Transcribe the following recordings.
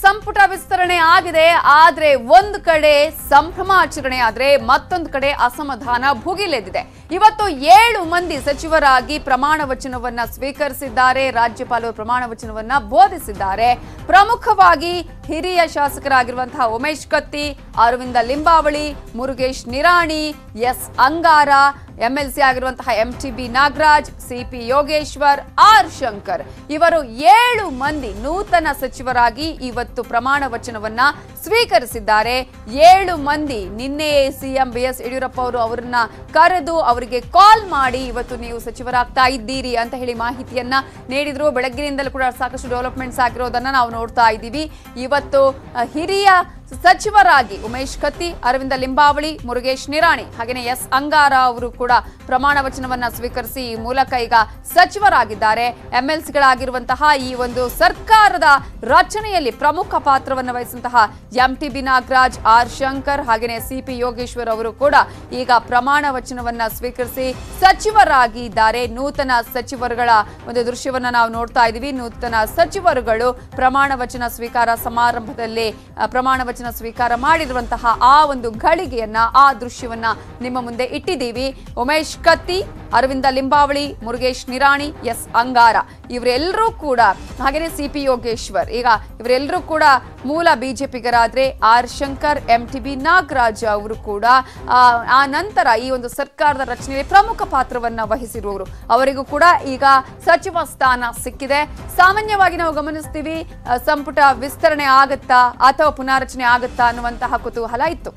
ಸಂಪುಟ ವಿಸ್ತರಣೆ ಆಗಿದೆ. ಆದ್ರೆ ಒಂದು ಕಡೆ ಸಂಭ್ರಮಾಚರಣೆ ಆದ್ರೆ ಮತ್ತೊಂದು ಕಡೆ ಅಸಮಾಧಾನ ಭುಗಿಲೆದ್ದಿದೆ. ಇವತ್ತು 7 ಮಂದಿ ಸಚಿವರಾಗಿ ಪ್ರಮಾಣ ವಚನವನ್ನ ಸ್ವೀಕರಿಸಿದ್ದಾರೆ. ರಾಜ್ಯಪಾಲರು ಪ್ರಮಾಣ ವಚನವನ್ನ ಬೋಧಿಸಿದ್ದಾರೆ. ಪ್ರಮುಖವಾಗಿ ಹಿರಿಯ ಶಾಸಕರಾಗಿರುವಂತಹ ಉಮೇಶ್ ಕತ್ತಿ, ಅರವಿಂದ ಲಿಂಬಾವಳಿ, ಮುರುಗೇಶ್ ನಿರಾಣಿ, ಎಸ್ ಅಂಗಾರ, ಎಂಎಲ್ಸಿ ಆಗಿರುವಂತಹ MTB Nagaraj, CP Yogeshwar, R Shankar ಇವರು 7 ಮಂದಿ ನೂತನ ಸಚಿವರಾಗಿ ಇವತ್ತು ಪ್ರಮಾಣ ವಚನವನ್ನ ಸ್ವೀಕರಿಸಿದ್ದಾರೆ. 7 ಮಂದಿ ನಿನ್ನೆ ಸಿಎಂ ಬಿಎಸ್ ಯಡಿಯೂರಪ್ಪ ಅವರು ಅವರನ್ನ ಕರೆದು ಅವರಿಗೆ ಕಾಲ್ ಮಾಡಿ ಇವತ್ತು ನೀವು ಸಚಿವರಾಗ್ತಾ ಇದ್ದೀರಿ ಅಂತ ಹೇಳಿ ಮಾಹಿತಿಯನ್ನ ನೀಡಿದ್ರು. ಬೆಳಗ್ಗಿನಿಂದಲೂ ಕೂಡ ಸಾಕಷ್ಟು ಡೆವಲಪ್ಮೆಂಟ್ಸ್ ಆಗಿರೋದನ್ನ ನಾವು ನೋಡ್ತಾ ಇದ್ದೀವಿ. ಇವತ್ತು ಹಿರಿಯ ಸಚಿವರಾಗಿ ಉಮೇಶ್ ಕತ್ತಿ, ಅರವಿಂದ ಲಿಂಬಾವಳಿ, ಮುರುಗೇಶ್ ನಿರಾಣಿ ಹಾಗೆಯೇ ಎಸ್ ಅಂಗಾರ ಅವರು ಕೂಡ ಪ್ರಮಾಣ ವಚನವನ್ನ ಸ್ವೀಕರಿಸಿ ಈ ಮೂಲಕ ಈಗ ಸಚಿವರಾಗಿದ್ದಾರೆ. ಎಂಎಲ್ಸಿಗಳಾಗಿರುವಂತಹ ಈ ಒಂದು ಸರ್ಕಾರದ ರಚನೆಯಲ್ಲಿ ಪ್ರಮುಖ ಪಾತ್ರವನ್ನು ವಹಿಸಿದಂತಹ ಎಂಟಿಬಿ ನಾಗರಾಜ್, ಆರ್ ಶಂಕರ್ ಹಾಗೆಯೇ ಸಿಪಿ ಯೋಗೇಶ್ವರ್ ಅವರು ಕೂಡ ಈಗ ಪ್ರಮಾಣ ವಚನವನ್ನ ಸ್ವೀಕರಿಸಿ ಸಚಿವರಾಗಿದ್ದಾರೆ. ನೂತನ ಸಚಿವರುಗಳ ಒಂದು ದೃಶ್ಯವನ್ನ ನಾವು ನೋಡ್ತಾ ಇದ್ದೀವಿ. ನೂತನ ಸಚಿವರುಗಳು ಪ್ರಮಾಣ ವಚನ ಸ್ವೀಕಾರ ಸಮಾರಂಭದಲ್ಲಿ ಪ್ರಮಾಣ ವಚನ ಸ್ವೀಕಾರ ಮಾಡಿರುವಂತಹ ಆ ಒಂದು ಘಳಿಗೆಯನ್ನ, ಆ ದೃಶ್ಯವನ್ನ ನಿಮ್ಮ ಮುಂದೆ ಇಟ್ಟಿದ್ದೀವಿ. ಉಮೇಶ್ ಕತ್ತಿ, ಅರವಿಂದ ಲಿಂಬಾವಳಿ, ಮುರುಗೇಶ್ ನಿರಾಣಿ, ಎಸ್ ಅಂಗಾರ ಇವರೆಲ್ಲರೂ ಕೂಡ ಹಾಗೆಯೇ ಸಿಪಿ ಯೋಗೇಶ್ವರ್ ಈಗ ಇವರೆಲ್ಲರೂ ಕೂಡ ಮೂಲ ಬಿಜೆಪಿಗರಾದ್ರೆ ಆರ್ ಶಂಕರ್, ಎಂಟಿಬಿ ನಾಗರಾಜ್ ಅವರು ಕೂಡ ಆ ನಂತರ ಈ ಒಂದು ಸರ್ಕಾರದ ರಚನೆಯಲ್ಲಿ ಪ್ರಮುಖ ಪಾತ್ರವನ್ನ ವಹಿಸಿರುವವರು. ಅವರಿಗೂ ಕೂಡ ಈಗ ಸಚಿವ ಸ್ಥಾನ ಸಿಕ್ಕಿದೆ. ಸಾಮಾನ್ಯವಾಗಿ ನಾವು ಗಮನಿಸ್ತೀವಿ ಸಂಪುಟ ವಿಸ್ತರಣೆ ಆಗತ್ತಾ ಅಥವಾ ಪುನಾರಚನೆ ಆಗತ್ತಾ ಅನ್ನುವಂತಹ ಕುತೂಹಲ ಇತ್ತು.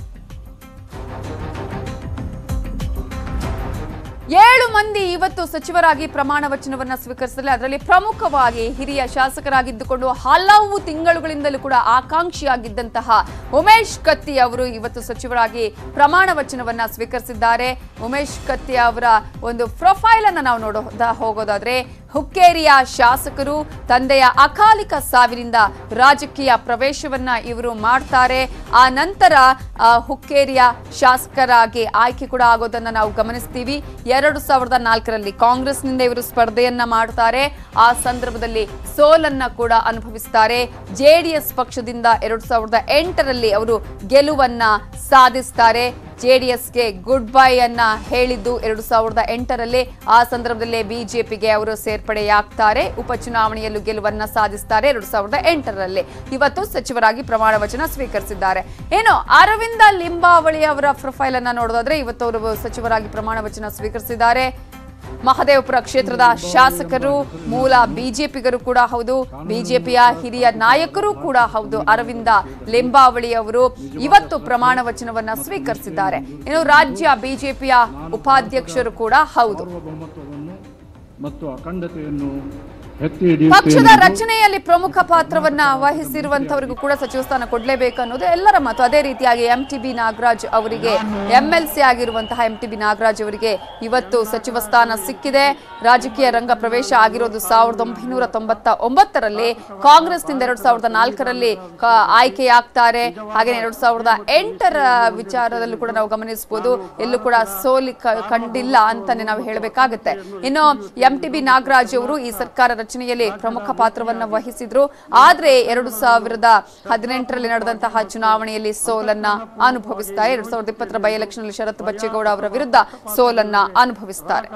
7 ಮಂದಿ ಇವತ್ತು ಸಚಿವರಾಗಿ ಪ್ರಮಾಣ ವಚನವನ್ನ ಸ್ವೀಕರಿಸಿದರೆ ಅದರಲ್ಲಿ ಪ್ರಮುಖವಾಗಿ ಹಿರಿಯ ಶಾಸಕರಾಗಿದ್ದುಕೊಂಡು ಹಲವು ತಿಂಗಳುಗಳಿಂದಲೂ ಕೂಡ ಆಕಾಂಕ್ಷಿಯಾಗಿದ್ದಂತಹ ಉಮೇಶ್ ಕತ್ತಿ ಅವರು ಇವತ್ತು ಸಚಿವರಾಗಿ ಪ್ರಮಾಣ ವಚನವನ್ನ ಸ್ವೀಕರಿಸಿದ್ದಾರೆ. ಉಮೇಶ್ ಕತ್ತಿ ಅವರ ಒಂದು ಪ್ರೊಫೈಲ್ ಅನ್ನು ನಾವು ಹೋಗೋದಾದ್ರೆ ಹುಕ್ಕೇರಿಯ ಶಾಸಕರು, ತಂದೆಯ ಅಕಾಲಿಕ ಸಾವಿನಿಂದ ರಾಜಕೀಯ ಪ್ರವೇಶವನ್ನ ಇವರು ಮಾಡ್ತಾರೆ. ಆ ನಂತರ ಹುಕ್ಕೇರಿಯ ಶಾಸಕರಾಗಿ ಆಯ್ಕೆ ಕೂಡ ಆಗೋದನ್ನ ನಾವು ಗಮನಿಸ್ತೀವಿ. 2004ರಲ್ಲಿ ಕಾಂಗ್ರೆಸ್ನಿಂದ ಇವರು ಸ್ಪರ್ಧೆಯನ್ನ ಮಾಡ್ತಾರೆ. ಆ ಸಂದರ್ಭದಲ್ಲಿ ಸೋಲನ್ನ ಕೂಡ ಅನುಭವಿಸ್ತಾರೆ. ಜೆಡಿಎಸ್ ಪಕ್ಷದಿಂದ 2008ರಲ್ಲಿ ಅವರು ಗೆಲುವನ್ನ ಸಾಧಿಸ್ತಾರೆ. ಜೆಡಿಎಸ್ಗೆ ಗುಡ್ ಬೈ ಅನ್ನ ಹೇಳಿದ್ದು 2008ರಲ್ಲಿ. ಆ ಸಂದರ್ಭದಲ್ಲಿ ಬಿಜೆಪಿಗೆ ಅವರು ಸೇರ್ಪಡೆಯಾಗ್ತಾರೆ. ಉಪಚುನಾವಣೆಯಲ್ಲೂ ಗೆಲುವನ್ನ ಸಾಧಿಸ್ತಾರೆ 2008ರಲ್ಲಿ. ಇವತ್ತು ಸಚಿವರಾಗಿ ಪ್ರಮಾಣ ವಚನ ಸ್ವೀಕರಿಸಿದ್ದಾರೆ. ಏನು ಅರವಿಂದ ಲಿಂಬಾವಳಿ ಅವರ ಪ್ರೊಫೈಲ್ ಅನ್ನ ನೋಡೋದಾದ್ರೆ ಇವತ್ತು ಅವರು ಸಚಿವರಾಗಿ ಪ್ರಮಾಣ ವಚನ ಸ್ವೀಕರಿಸಿದ್ದಾರೆ. ಮಹದೇವಪುರ ಕ್ಷೇತ್ರದ ಶಾಸಕರು, ಮೂಲ ಬಿಜೆಪಿಗರು ಕೂಡ ಹೌದು, ಬಿಜೆಪಿಯ ಹಿರಿಯ ನಾಯಕರು ಕೂಡ ಹೌದು. ಅರವಿಂದ ಲಿಂಬಾವಳಿ ಅವರು ಇವತ್ತು ಪ್ರಮಾಣ ವಚನವನ್ನ ಸ್ವೀಕರಿಸಿದ್ದಾರೆ. ಇನ್ನು ರಾಜ್ಯ ಬಿಜೆಪಿಯ ಉಪಾಧ್ಯಕ್ಷರು ಕೂಡ ಹೌದು. ಮತ್ತು ಅಖಂಡತೆಯನ್ನು ಪಕ್ಷದ ರಚನೆಯಲ್ಲಿ ಪ್ರಮುಖ ಪಾತ್ರವನ್ನ ವಹಿಸಿರುವಂತವರಿಗೂ ಕೂಡ ಸಚಿವ ಸ್ಥಾನ ಕೊಡಲೇಬೇಕು ಅನ್ನೋದು ಎಲ್ಲರ ಮಾತು. ಅದೇ ರೀತಿಯಾಗಿ ಎಂಟಿಬಿ ನಾಗರಾಜ್ ಅವರಿಗೆ, ಎಂಎಲ್ಸಿ ಆಗಿರುವಂತಹ ಎಂಟಿಬಿ ನಾಗರಾಜ್ ಅವರಿಗೆ ಇವತ್ತು ಸಚಿವ ಸ್ಥಾನ ಸಿಕ್ಕಿದೆ. ರಾಜಕೀಯ ರಂಗ ಪ್ರವೇಶ ಆಗಿರೋದು 1999ರಲ್ಲಿ. ಕಾಂಗ್ರೆಸ್ನಿಂದ 2004ರಲ್ಲಿ ಆಯ್ಕೆಯಾಗ್ತಾರೆ. ಹಾಗೆಯೇ 2008ರ ವಿಚಾರದಲ್ಲೂ ಕೂಡ ನಾವು ಗಮನಿಸಬಹುದು. ಎಲ್ಲೂ ಕೂಡ ಸೋಲಿ ಕಂಡಿಲ್ಲ ಅಂತಾನೆ ನಾವು ಹೇಳಬೇಕಾಗುತ್ತೆ. ಇನ್ನು ಎಂಟಿಬಿ ನಾಗರಾಜ್ ಅವರು ಈ ಸರ್ಕಾರ ರಚನೆಯಲ್ಲಿ ಪ್ರಮುಖ ಪಾತ್ರವನ್ನ ವಹಿಸಿದ್ರು. ಆದ್ರೆ 2018ರಲ್ಲಿ ನಡೆದಂತಹ ಚುನಾವಣೆಯಲ್ಲಿ ಸೋಲನ್ನ ಅನುಭವಿಸ್ತಾರೆ. 2020ರ ಬೈ ಎಲೆಕ್ಷನ್ ನಲ್ಲಿ ಶರತ್ ಬಚ್ಚೇಗೌಡ ಅವರ ವಿರುದ್ಧ ಸೋಲನ್ನ ಅನುಭವಿಸ್ತಾರೆ.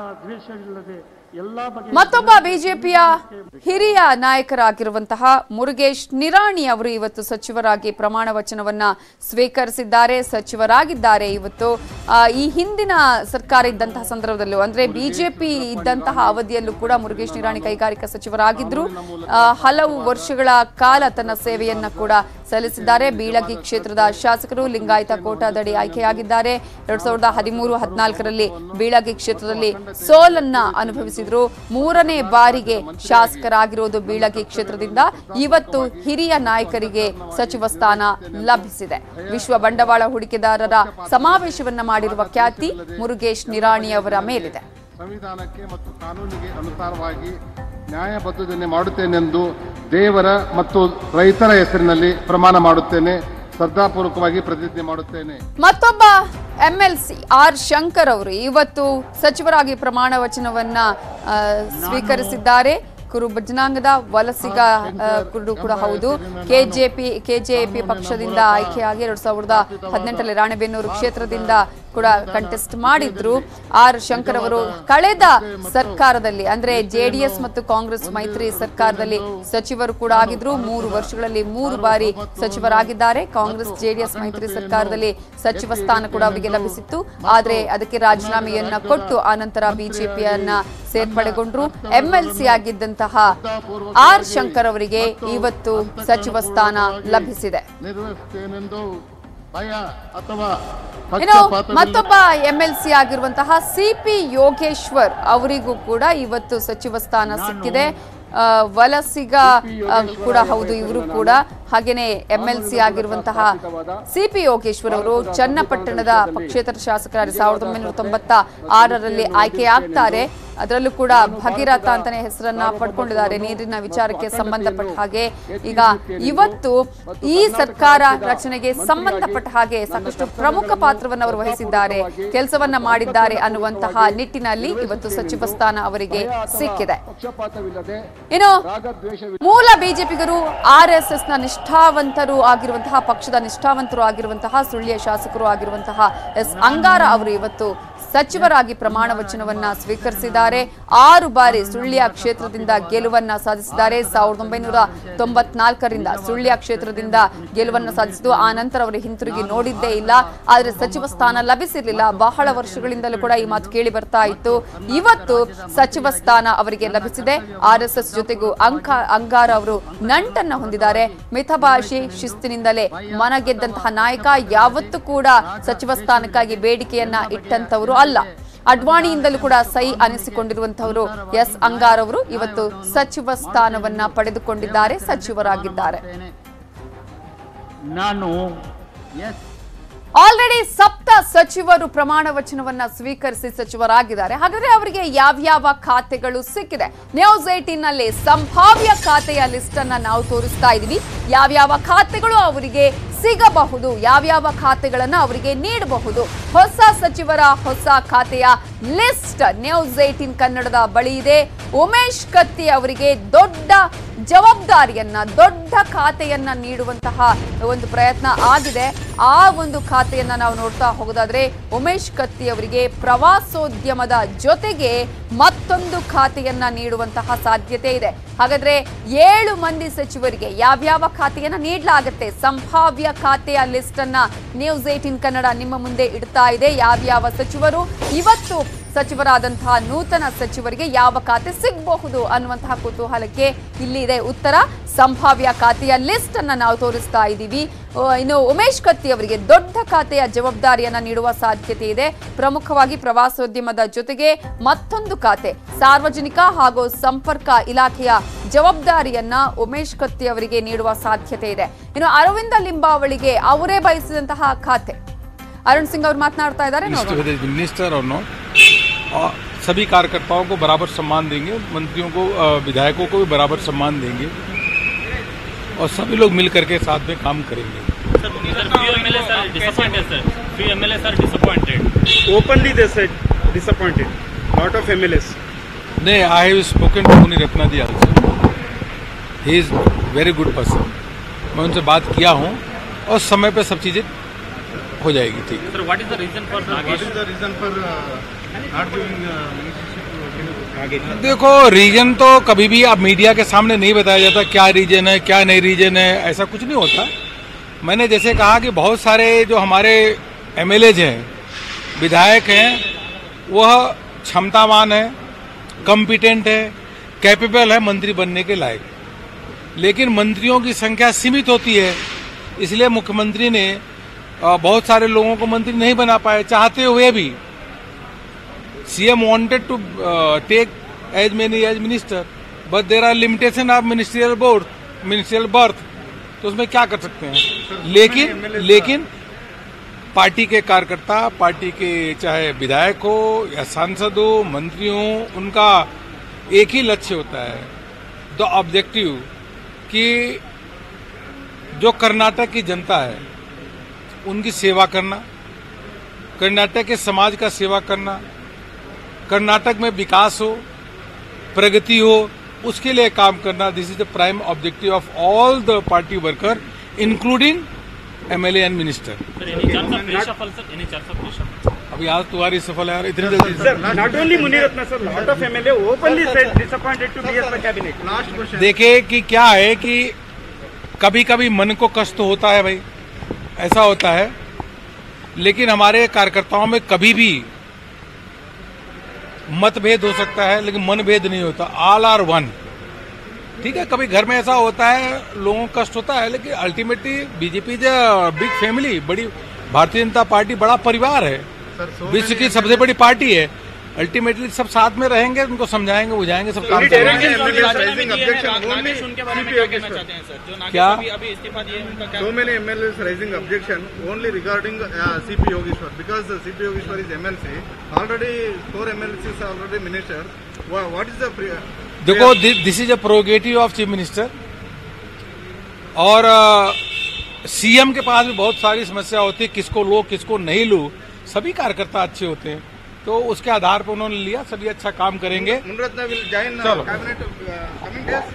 ಮತ್ತೊಬ್ಬ ಬಿಜೆಪಿಯ ಹಿರಿಯ ನಾಯಕರಾಗಿರುವಂತಹ ಮುರುಗೇಶ್ ನಿರಾಣಿ ಅವರು ಇವತ್ತು ಸಚಿವರಾಗಿ ಪ್ರಮಾಣ ವಚನವನ್ನ ಸ್ವೀಕರಿಸಿದ್ದಾರೆ, ಸಚಿವರಾಗಿದ್ದಾರೆ. ಇವತ್ತು ಈ ಹಿಂದಿನ ಸರ್ಕಾರ ಇದ್ದಂತಹ ಸಂದರ್ಭದಲ್ಲೂ ಅಂದ್ರೆ ಬಿಜೆಪಿ ಇದ್ದಂತಹ ಅವಧಿಯಲ್ಲೂ ಕೂಡ ಮುರುಗೇಶ್ ನಿರಾಣಿ ಕೈಗಾರಿಕಾ ಸಚಿವರಾಗಿದ್ರು. ಹಲವು ವರ್ಷಗಳ ಕಾಲ ತನ್ನ ಸೇವೆಯನ್ನ ಕೂಡ ಸಲ್ಲಿಸಿದ್ದಾರೆ. ಬೀಳಗಿ ಕ್ಷೇತ್ರದ ಶಾಸಕರು, ಲಿಂಗಾಯತ ಕೋಟಾದಡಿ ಆಯ್ಕೆಯಾಗಿದ್ದಾರೆ. 2013-14ರಲ್ಲಿ ಬೀಳಗಿ ಕ್ಷೇತ್ರದಲ್ಲಿ ಸೋಲನ್ನ ಅನುಭವಿಸಿದ್ರು. 3ನೇ ಬಾರಿಗೆ ಶಾಸಕರಾಗಿರೋದು ಬೀಳಗಿ ಕ್ಷೇತ್ರದಿಂದ. ಇವತ್ತು ಹಿರಿಯ ನಾಯಕರಿಗೆ ಸಚಿವ ಸ್ಥಾನ ಲಭಿಸಿದೆ. ವಿಶ್ವ ಬಂಡವಾಳ ಹೂಡಿಕೆದಾರರ ಸಮಾವೇಶವನ್ನ ಮಾಡಿರುವ ಖ್ಯಾತಿ ಮುರುಗೇಶ್ ನಿರಾಣಿ ಅವರ ಮೇಲಿದೆ. ಸಂವಿಧಾನಕ್ಕೆ ಮತ್ತು ಕಾನೂನಿಗೆ ಅನುಸಾರವಾಗಿ ನ್ಯಾಯಬದ್ಧತೆ ಮಾಡುತ್ತೇನೆಂದು ದೇವರ ಮತ್ತು ರೈತರ ಹೆಸರಿನಲ್ಲಿ ಪ್ರಮಾಣ ಮಾಡುತ್ತೇನೆ. ಶ್ರದ್ಧಾಪೂರ್ವಕವಾಗಿ ಪ್ರತಿಜ್ಞೆ ಮಾಡುತ್ತೇನೆ. ಮತ್ತೊಬ್ಬ ಎಂಎಲ್ಸಿ ಆರ್ ಶಂಕರ್ ಅವರು ಇವತ್ತು ಸಚಿವರಾಗಿ ಪ್ರಮಾಣ ವಚನವನ್ನ ಸ್ವೀಕರಿಸಿದ್ದಾರೆ. ಕುರು ಜನಾಂಗದ ವಲಸಿಗ ಕೂಡ ಹೌದು. ಕೆಜೆಪಿ ಪಕ್ಷದಿಂದ ಆಯ್ಕೆಯಾಗಿ 2018ರಲ್ಲಿ ರಾಣೆಬೆನ್ನೂರು ಕ್ಷೇತ್ರದಿಂದ ಕೂಡ ಕಂಟೆಸ್ಟ್ ಮಾಡಿದ್ರು. ಆರ್ ಶಂಕರ್ ಅವರು ಕಳೆದ ಸರ್ಕಾರದಲ್ಲಿ ಅಂದ್ರೆ ಜೆಡಿಎಸ್ ಮತ್ತು ಕಾಂಗ್ರೆಸ್ ಮೈತ್ರಿ ಸರ್ಕಾರದಲ್ಲಿ ಸಚಿವರು ಕೂಡ ಆಗಿದ್ರು. 3 ವರ್ಷಗಳಲ್ಲಿ 3 ಬಾರಿ ಸಚಿವರಾಗಿದ್ದಾರೆ. ಕಾಂಗ್ರೆಸ್ ಜೆಡಿಎಸ್ ಮೈತ್ರಿ ಸರ್ಕಾರದಲ್ಲಿ ಸಚಿವ ಸ್ಥಾನ ಕೂಡ ಅವರಿಗೆ ಲಭಿಸಿತ್ತು. ಆದ್ರೆ ಅದಕ್ಕೆ ರಾಜೀನಾಮೆಯನ್ನ ಕೊಟ್ಟು ಆನಂತರ ಬಿಜೆಪಿಯನ್ನ ಸೇರ್ಪಡೆಗೊಂಡ್ರು. ಎಂಎಲ್ಸಿ ಆಗಿದ್ದಂತಹ ಆರ್ ಶಂಕರ್ ಅವರಿಗೆ ಇವತ್ತು ಸಚಿವ ಸ್ಥಾನ ಲಭಿಸಿದೆ. ಇನ್ನು ಮತ್ತೊಬ್ಬ ಎಂಎಲ್ಸಿ ಆಗಿರುವಂತಹ ಸಿಪಿ ಯೋಗೇಶ್ವರ್ ಅವರಿಗೂ ಕೂಡ ಇವತ್ತು ಸಚಿವ ಸ್ಥಾನ ಸಿಕ್ಕಿದೆ. ವಲಸಿಗ ಕೂಡ ಹೌದು ಇವರು ಕೂಡ. ಹಾಗೇನೆ ಎಂಎಲ್ಸಿ ಆಗಿರುವಂತಹ ಸಿಪಿ ಯೋಗೇಶ್ವರ್ ಅವರು ಚನ್ನಪಟ್ಟಣದ ಪಕ್ಷೇತರ ಶಾಸಕರಾಗಿ 1996ರಲ್ಲಿ ಆಯ್ಕೆಯಾಗ್ತಾರೆ. ಅದರಲ್ಲೂ ಕೂಡ ಭಗೀರಥ ಅಂತಾನೆ ಹೆಸರನ್ನ ಪಡ್ಕೊಂಡಿದ್ದಾರೆ ನೀರಿನ ವಿಚಾರಕ್ಕೆ ಸಂಬಂಧಪಟ್ಟ ಹಾಗೆ. ಈಗ ಇವತ್ತು ಈ ಸರ್ಕಾರ ರಚನೆಗೆ ಸಂಬಂಧಪಟ್ಟ ಹಾಗೆ ಸಾಕಷ್ಟು ಪ್ರಮುಖ ಪಾತ್ರವನ್ನು ಅವರು ವಹಿಸಿದ್ದಾರೆ, ಕೆಲಸವನ್ನ ಮಾಡಿದ್ದಾರೆ ಅನ್ನುವಂತಹ ನಿಟ್ಟಿನಲ್ಲಿ ಇವತ್ತು ಸಚಿವ ಸ್ಥಾನ ಅವರಿಗೆ ಸಿಕ್ಕಿದೆ. ಇನ್ನು ಮೂಲ ಬಿಜೆಪಿಗರು RSS ನ ನಿಷ್ಠಾವಂತರು ಆಗಿರುವಂತಹ ಪಕ್ಷದ ನಿಷ್ಠಾವಂತರು ಆಗಿರುವಂತಹ ಸುಳ್ಯ ಶಾಸಕರು ಆಗಿರುವಂತಹ ಎಸ್ ಅಂಗಾರ ಅವರು ಇವತ್ತು ಸಚಿವರಾಗಿ ಪ್ರಮಾಣ ವಚನವನ್ನ ಸ್ವೀಕರಿಸಿದ್ದಾರೆ. 6 ಬಾರಿ ಸುಳ್ಯ ಕ್ಷೇತ್ರದಿಂದ ಗೆಲುವನ್ನ ಸಾಧಿಸಿದ್ದಾರೆ. 1994ರಿಂದ ಸುಳ್ಯ ಕ್ಷೇತ್ರದಿಂದ ಗೆಲುವನ್ನ ಸಾಧಿಸಿದ್ದು ಆ ನಂತರ ಅವರು ಹಿಂತಿರುಗಿ ನೋಡಿದ್ದೇ ಇಲ್ಲ. ಆದ್ರೆ ಸಚಿವ ಸ್ಥಾನ ಲಭಿಸಿರ್ಲಿಲ್ಲ. ಬಹಳ ವರ್ಷಗಳಿಂದಲೂ ಕೂಡ ಈ ಮಾತು ಕೇಳಿ ಬರ್ತಾ ಇತ್ತು. ಇವತ್ತು ಸಚಿವ ಸ್ಥಾನ ಅವರಿಗೆ ಲಭಿಸಿದೆ. RSS ಜೊತೆಗೂ ಅಂಗಾರ ಅವರು ನಂಟನ್ನ ಹೊಂದಿದ್ದಾರೆ. ಮಿತಭಾಷೆ ಶಿಸ್ತಿನಿಂದಲೇ ಮನಗೆದ್ದಂತಹ ನಾಯಕ. ಯಾವತ್ತೂ ಕೂಡ ಸಚಿವ ಸ್ಥಾನಕ್ಕಾಗಿ ಬೇಡಿಕೆಯನ್ನ ಇಟ್ಟಂತವರು ಅಲ್ಲ. ಅಡ್ವಾಣಿಯಿಂದಲೂ ಕೂಡ ಸೈ ಅನಿಸಿಕೊಂಡಿರುವಂತವರು ಎಸ್ ಅಂಗಾರ್ ಅವರು ಇವತ್ತು ಸಚಿವ ಸ್ಥಾನವನ್ನ ಪಡೆದುಕೊಂಡಿದ್ದಾರೆ, ಸಚಿವರಾಗಿದ್ದಾರೆ. ಆಲ್ರೆಡಿ 7 ಸಚಿವರು ಪ್ರಮಾಣ ವಚನವನ್ನ ಸ್ವೀಕರಿಸಿ ಸಚಿವರಾಗಿದ್ದಾರೆ. ಹಾಗಾದ್ರೆ ಅವರಿಗೆ ಯಾವ್ಯಾವ ಖಾತೆಗಳು ಸಿಕ್ಕಿದೆ? ನ್ಯೂಸ್ 18 ನಲ್ಲಿ ಸಂಭಾವ್ಯ ಖಾತೆಯ ಲಿಸ್ಟ್ ಅನ್ನ ನಾವು ತೋರಿಸ್ತಾ ಇದೀವಿ. ಯಾವ್ಯಾವ ಖಾತೆಗಳು ಅವರಿಗೆ ಸಿಗಬಹುದು, ಯಾವ್ಯಾವ ಖಾತೆಗಳನ್ನ ಅವರಿಗೆ ನೀಡಬಹುದು. ಹೊಸ ಸಚಿವರ ಹೊಸ ಖಾತೆಯ ಲಿಸ್ಟ್ ನ್ಯೂಸ್ 18 ಕನ್ನಡದ ಬಳಿ ಇದೆ. ಉಮೇಶ್ ಕತ್ತಿ ಅವರಿಗೆ ದೊಡ್ಡ ಜವಾಬ್ದಾರಿಯನ್ನ, ದೊಡ್ಡ ಖಾತೆಯನ್ನ ನೀಡುವಂತಹ ಒಂದು ಪ್ರಯತ್ನ ಆಗಿದೆ. ಆ ಒಂದು ಖಾತೆಯನ್ನ ನಾವು ನೋಡ್ತಾ ಹೋಗೋದಾದ್ರೆ ಉಮೇಶ್ ಕತ್ತಿ ಅವರಿಗೆ ಪ್ರವಾಸೋದ್ಯಮದ ಜೊತೆಗೆ ಮತ್ತೊಂದು ಖಾತೆಯನ್ನ ನೀಡುವಂತಹ ಸಾಧ್ಯತೆ ಇದೆ. ಹಾಗಾದ್ರೆ 7 ಮಂದಿ ಸಚಿವರಿಗೆ ಯಾವ್ಯಾವ ಖಾತೆಯನ್ನ ನೀಡಲಾಗುತ್ತೆ? ಸಂಭಾವ್ಯ ಖಾತೆಯ ಲಿಸ್ಟ್ ಅನ್ನ ನ್ಯೂಸ್ 18 ಕನ್ನಡ ನಿಮ್ಮ ಮುಂದೆ ಇಡ್ತಾ ಇದೆ. ಯಾವ್ಯಾವ ಸಚಿವರು ಇವತ್ತು ಸಚಿವರಾದಂತಹ ನೂತನ ಸಚಿವರಿಗೆ ಯಾವ ಖಾತೆ ಸಿಗಬಹುದು ಅನ್ನುವಂತಹ ಕುತೂಹಲಕ್ಕೆ ಇಲ್ಲಿ ಇದೆ ಉತ್ತರ. ಸಂಭಾವ್ಯ ಖಾತೆಯ ಲಿಸ್ಟ್ ಅನ್ನ ನಾವು ತೋರಿಸ್ತಾ ಇದ್ದೀವಿ. ಇನ್ನು ಉಮೇಶ್ ಕತ್ತಿ ಅವರಿಗೆ ದೊಡ್ಡ ಖಾತೆಯ ಜವಾಬ್ದಾರಿಯನ್ನ ನೀಡುವ ಸಾಧ್ಯತೆ ಇದೆ. ಪ್ರಮುಖವಾಗಿ ಪ್ರವಾಸೋದ್ಯಮದ ಜೊತೆಗೆ ಮತ್ತೊಂದು ಖಾತೆ ಸಾರ್ವಜನಿಕ ಹಾಗೂ ಸಂಪರ್ಕ ಇಲಾಖೆಯ ಜವಾಬ್ದಾರಿಯನ್ನ ಉಮೇಶ್ ಕತ್ತಿ ಅವರಿಗೆ ನೀಡುವ ಸಾಧ್ಯತೆ ಇದೆ. ಇನ್ನು ಅರವಿಂದ ಲಿಂಬಾವಳಿಗೆ ಅವರೇ ಬಯಸಿದಂತಹ ಖಾತೆ. अरुण सिंह और मातनाडता इदारे मिनिस्टर और नो सभी कार्यकर्ताओं को बराबर सम्मान देंगे, मंत्रियों को विधायकों को भी बराबर सम्मान देंगे और सभी लोग मिल करके साथ में काम करेंगे. Openly they said disappointed. Lot of MLAs. No, I have spoken to Muni Ratnadi also. He is very good person. मैं उनसे बात किया हूँ और समय पे सब चीजें हो जाएगी. ठीक. Sir, what is the reason for not giving देखो, रीजन तो कभी भी अब मीडिया के सामने नहीं बताया जाता क्या रीजन है क्या नहीं रीजन है, ऐसा कुछ नहीं होता. मैंने जैसे कहा कि बहुत सारे जो हमारे MLAs हैं, विधायक हैं, वह क्षमतावान है, कॉम्पिटेंट है, कैपेबल है मंत्री बनने के लायक. लेकिन मंत्रियों की संख्या सीमित होती है, इसलिए मुख्यमंत्री ने बहुत सारे लोगों को मंत्री नहीं बना पाए. चाहते हुए भी CM wanted to take as many as minister, but there are limitation of ministerial board, ministerial birth. तो उसमें क्या कर सकते हैं. लेकिन पार्टी के कार्यकर्ता, पार्टी के चाहे विधायक हो या सांसद हो, मंत्री हो, उनका एक ही लक्ष्य होता है, द ऑब्जेक्टिव, कि जो कर्नाटक की जनता है उनकी सेवा करना, कर्नाटक के समाज का सेवा करना, कर्नाटक में विकास हो, प्रगति हो, उसके लिए काम करना, this is the prime objective of all the party worker including MLA and minister. अभी आज तुम्हारी सफल है यार इतनी जल्दी। Sir, not only Muniratna sir, lot of MLA openly said disappointed to BSP cabinet. Last question. देखिए कि क्या है कि कभी कभी मन को कष्ट होता है भाई, ऐसा होता है, लेकिन हमारे कार्यकर्ताओं में कभी भी मतभेद हो सकता है लेकिन मनभेद नहीं होता। All are one. ठीक है, कभी घर में ऐसा होता है, लोगों को कष्ट होता है, लेकिन ultimately BJP is big family, बड़ी भारतीय जनता पार्टी बड़ा परिवार है, विश्व की सबसे बड़ी पार्टी है। अल्टीमेटली सब साथ में रहेंगे, उनको समझाएंगे, बुझाएंगे, सब काम करेंगे। क्या So many MLAs raising objection only regarding CP Yogeshwar because CP Yogeshwar is MLC. Already 4 MLCs are already ministers. What is the देखो, this is a prerogative of chief minister, और सीएम के पास भी बहुत सारी समस्या होती है, किसको लो किसको नहीं लो। सभी कार्यकर्ता अच्छे होते हैं, तो उसके आधार पर उन्होंने लिया, सभी अच्छा काम करेंगे। Muniratna will join cabinet coming days?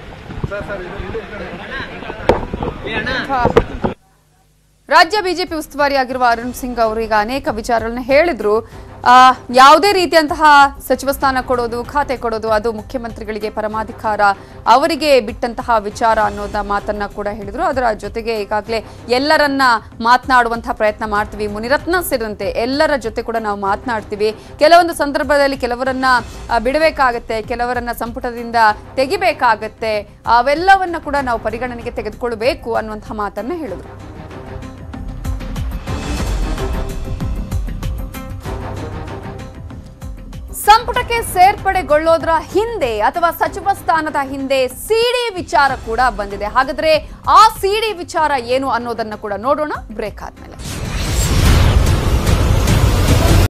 ರಾಜ್ಯ ಬಿಜೆಪಿ ಉಸ್ತುವಾರಿಯಾಗಿರುವ ಅರುಣ್ ಸಿಂಗ್ ಅವರು ಈಗ ಅನೇಕ ವಿಚಾರಗಳನ್ನ ಹೇಳಿದ್ರು. ಯಾವುದೇ ರೀತಿಯಂತಹ ಸಚಿವ ಸ್ಥಾನ ಕೊಡೋದು, ಖಾತೆ ಕೊಡೋದು ಅದು ಮುಖ್ಯಮಂತ್ರಿಗಳಿಗೆ ಪರಮಾಧಿಕಾರ, ಅವರಿಗೆ ಬಿಟ್ಟಂತಹ ವಿಚಾರ ಅನ್ನೋದ ಮಾತನ್ನ ಕೂಡ ಹೇಳಿದ್ರು. ಅದರ ಜೊತೆಗೆ ಈಗಾಗಲೇ ಎಲ್ಲರನ್ನ ಮಾತನಾಡುವಂತಹ ಪ್ರಯತ್ನ ಮಾಡ್ತೀವಿ, ಮುನಿರತ್ನ ಸೇರಿದಂತೆ ಎಲ್ಲರ ಜೊತೆ ಕೂಡ ನಾವು ಮಾತನಾಡ್ತೀವಿ. ಕೆಲವೊಂದು ಸಂದರ್ಭದಲ್ಲಿ ಕೆಲವರನ್ನ ಬಿಡಬೇಕಾಗತ್ತೆ, ಕೆಲವರನ್ನ ಸಂಪುಟದಿಂದ ತೆಗಿಬೇಕಾಗತ್ತೆ, ಅವೆಲ್ಲವನ್ನ ಕೂಡ ನಾವು ಪರಿಗಣನೆಗೆ ತೆಗೆದುಕೊಳ್ಳಬೇಕು ಅನ್ನುವಂತಹ ಮಾತನ್ನ ಹೇಳಿದ್ರು. ಸಂಪುಟಕ್ಕೆ ಸೇರ್ಪಡೆಗೊಳ್ಳೋದ್ರ ಹಿಂದೆ ಅಥವಾ ಸಚಿವ ಸ್ಥಾನದ ಹಿಂದೆ ಸಿಡಿ ವಿಚಾರ ಕೂಡ ಬಂದಿದೆ. ಹಾಗಾದ್ರೆ ಆ ಸಿಡಿ ವಿಚಾರ ಏನು ಅನ್ನೋದನ್ನ ಕೂಡ ನೋಡೋಣ ಬ್ರೇಕ್ ಆದ್ಮೇಲೆ.